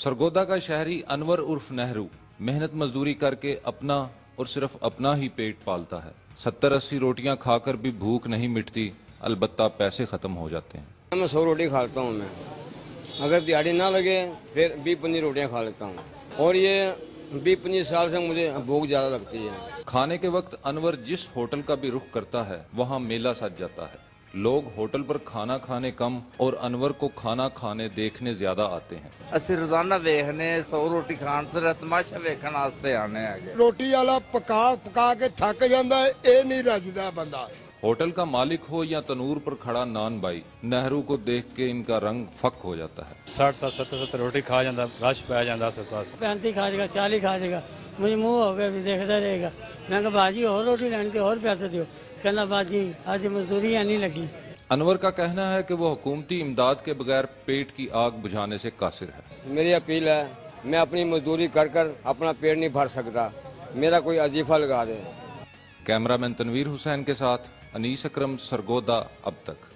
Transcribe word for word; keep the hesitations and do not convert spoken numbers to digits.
सरगोदा का शहरी अनवर उर्फ नेहरू मेहनत मजदूरी करके अपना और सिर्फ अपना ही पेट पालता है। सत्तर अस्सी रोटियां खाकर भी भूख नहीं मिटती, अलबत्ता पैसे खत्म हो जाते हैं। मैं सौ रोटी खा लेता हूँ। मैं अगर दिहाड़ी ना लगे फिर बीस पच्चीस रोटियां खा लेता हूँ, और ये बीस पच्चीस साल से मुझे भूख ज्यादा लगती है। खाने के वक्त अनवर जिस होटल का भी रुख करता है वहां मेला सज जाता है। लोग होटल पर खाना खाने कम और अनवर को खाना खाने देखने ज्यादा आते हैं। ਅਸੀਂ ਰੋਜ਼ਾਨਾ ਵੇਖਨੇ सौ रोटी ਖਾਣ ਤੇ ਤਮਾਸ਼ਾ ਵੇਖਣ ਵਾਸਤੇ ਆਨੇ ਹੈਗੇ। ਰੋਟੀ ਵਾਲਾ ਪਕਾ ਪਕਾ ਕੇ ਥੱਕ ਜਾਂਦਾ ਹੈ, ਇਹ ਨਹੀਂ ਰੱਜਦਾ ਬੰਦਾ। होटल का मालिक हो या तनूर पर खड़ा नान भाई, नेहरू को देख के इनका रंग फक हो जाता है। साठ साठ सत्तर सत्तर रोटी खा जाता, रश पै जाता आस पैंती खा जाएगा, चालीस खा जाएगा, मुझे मुंह हो गया भी देखता रहेगा। मैं कहा बाजी और रोटी लेनी थी, और पैसे दो। कहना बाजी आज मजदूरी नहीं लगी। अनवर का कहना है कि वो हुकूमती इमदाद के बगैर पेट की आग बुझाने से कासिर है। मेरी अपील है, मैं अपनी मजदूरी कर कर अपना पेट नहीं भर सकता, मेरा कोई अजीफा लगा दे। कैमरामैन तनवीर हुसैन के साथ अनीस अकरम, सरगोदा अब तक।